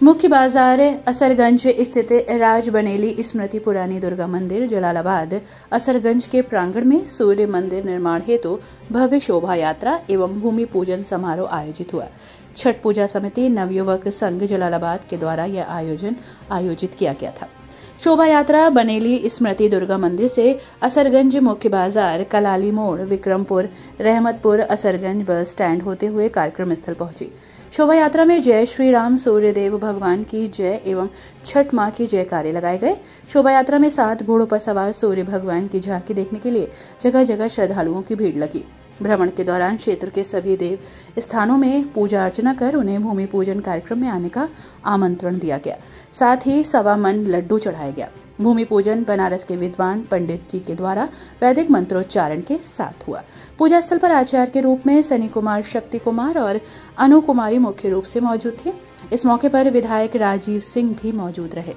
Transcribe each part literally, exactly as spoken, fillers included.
मुख्य बाजार असरगंज स्थित राज बनेली स्मृति पुरानी दुर्गा मंदिर जलालाबाद असरगंज के प्रांगण में सूर्य मंदिर निर्माण हेतु भव्य शोभा यात्रा एवं भूमि पूजन समारोह आयोजित हुआ। छठ पूजा समिति नवयुवक संघ जलालाबाद के द्वारा यह आयोजन आयोजित किया गया था। शोभा यात्रा बनेली स्मृति दुर्गा मंदिर से असरगंज मुख्य बाजार कलाली मोड़ विक्रमपुर रहमतपुर असरगंज बस स्टैंड होते हुए कार्यक्रम स्थल पहुंची। शोभा यात्रा में जय श्री राम सूर्यदेव भगवान की जय एवं छठ मां की जयकारे लगाए गए। शोभा यात्रा में सात घोड़ों पर सवार सूर्य भगवान की झांकी देखने के लिए जगह जगह श्रद्धालुओं की भीड़ लगी। भ्रमण के दौरान क्षेत्र के सभी देव स्थानों में पूजा अर्चना कर उन्हें भूमि पूजन कार्यक्रम में आने का आमंत्रण दिया गया। साथ ही सवा मन लड्डू चढ़ाया गया। भूमि पूजन बनारस के विद्वान पंडित जी के द्वारा वैदिक मंत्रोच्चारण के साथ हुआ। पूजा स्थल पर आचार्य के रूप में सनी कुमार, शक्ति कुमार और अनु कुमारी मुख्य रूप से मौजूद थे। इस मौके पर विधायक राजीव सिंह भी मौजूद रहे।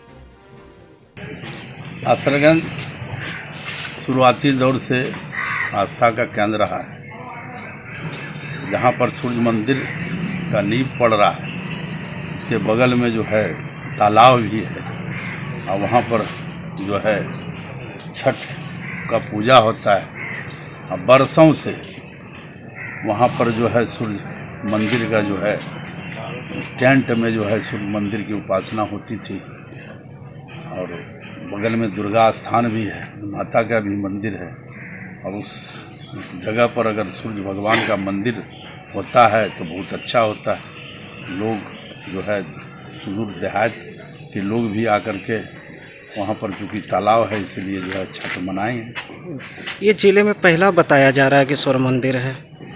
असरगंज शुरुआती दौर से आस्था का केंद्र रहा है, जहाँ पर सूर्य मंदिर का नींव पड़ रहा है। इसके बगल में जो है तालाब भी है और वहाँ पर जो है छठ का पूजा होता है। और बरसों से वहाँ पर जो है सूर्य मंदिर का जो है टेंट में जो है सूर्य मंदिर की उपासना होती थी। और बगल में दुर्गा स्थान भी है, माता का भी मंदिर है। और उस जगह पर अगर सूर्य भगवान का मंदिर होता है तो बहुत अच्छा होता है। लोग जो है सुदूर देहात के लोग भी आकर के वहाँ पर चूँकि तालाब है इसलिए जो है छठ मनाएंगे। ये जिले में पहला बताया जा रहा है कि सूर्य मंदिर है।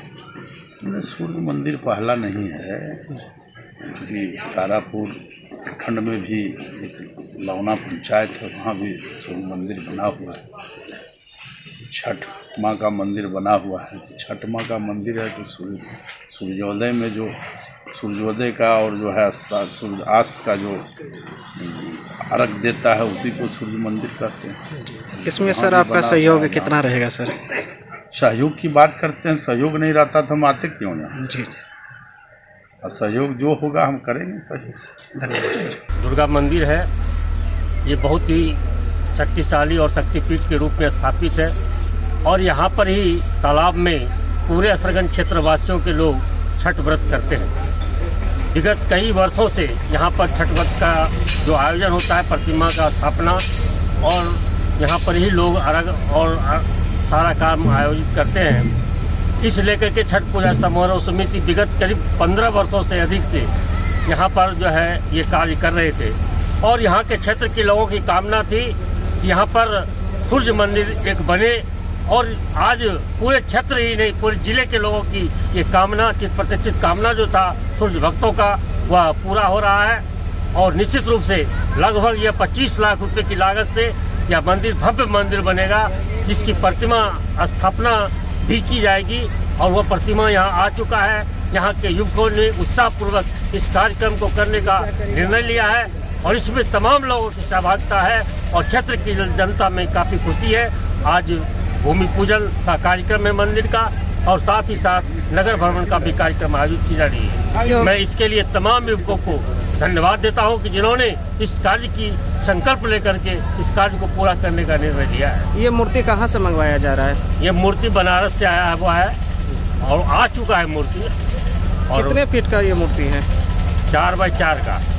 सूर्य मंदिर पहला नहीं है, क्योंकि तारापुर प्रखंड में भी एक लौना पंचायत है, वहाँ भी सूर्य मंदिर बना हुआ है। छठ माँ का मंदिर बना हुआ है। छठ माँ का मंदिर है तो सूर्य सूर्योदय में जो सूर्योदय का और जो है सूर्यास्त का जो अर्घ देता है उसी को सूर्य मंदिर कहते हैं। इसमें सर आपका सहयोग कितना रहेगा सर? सहयोग की बात करते हैं, सहयोग नहीं रहता तो हम आते क्यों यहाँ? जी जी, और सहयोग जो होगा हम करेंगे सहयोग। धन्यवाद सर। दुर्गा मंदिर है, ये बहुत ही शक्तिशाली और शक्तिपीठ के रूप में स्थापित है। और यहाँ पर ही तालाब में पूरे असरगंज क्षेत्रवासियों के लोग छठ व्रत करते हैं। विगत कई वर्षों से यहाँ पर छठ व्रत का जो आयोजन होता है, प्रतिमा का स्थापना, और यहाँ पर ही लोग अर्घ और सारा काम आयोजित करते हैं। इस लेकर के छठ पूजा समारोह समिति विगत करीब पंद्रह वर्षों से अधिक से यहाँ पर जो है ये कार्य कर रहे थे। और यहाँ के क्षेत्र के लोगों की कामना थी यहाँ पर सूर्य मंदिर एक बने, और आज पूरे क्षेत्र ही नहीं पूरे जिले के लोगों की ये कामना की प्रतिष्ठित कामना जो था सूर्य भक्तों का, वह पूरा हो रहा है। और निश्चित रूप से लगभग यह पच्चीस लाख रुपए की लागत से यह मंदिर भव्य मंदिर बनेगा, जिसकी प्रतिमा स्थापना भी की जाएगी। और वह प्रतिमा यहाँ आ चुका है। यहाँ के युवकों ने उत्साहपूर्वक इस कार्यक्रम को करने का निर्णय लिया है और इसमें तमाम लोगों की सहभागिता है और क्षेत्र की जनता में काफ़ी खुशी है। आज भूमि पूजन का कार्यक्रम है मंदिर का, और साथ ही साथ नगर भ्रमण का भी कार्यक्रम आयोजित की जा रही है। मैं इसके लिए तमाम युवकों को धन्यवाद देता हूं कि जिन्होंने इस कार्य की संकल्प लेकर के इस कार्य को पूरा करने का निर्णय लिया है। ये मूर्ति कहाँ से मंगवाया जा रहा है? ये मूर्ति बनारस से आया हुआ है और आ चुका है मूर्ति। और कितने फीट का ये मूर्ति है? चार बाई चार का।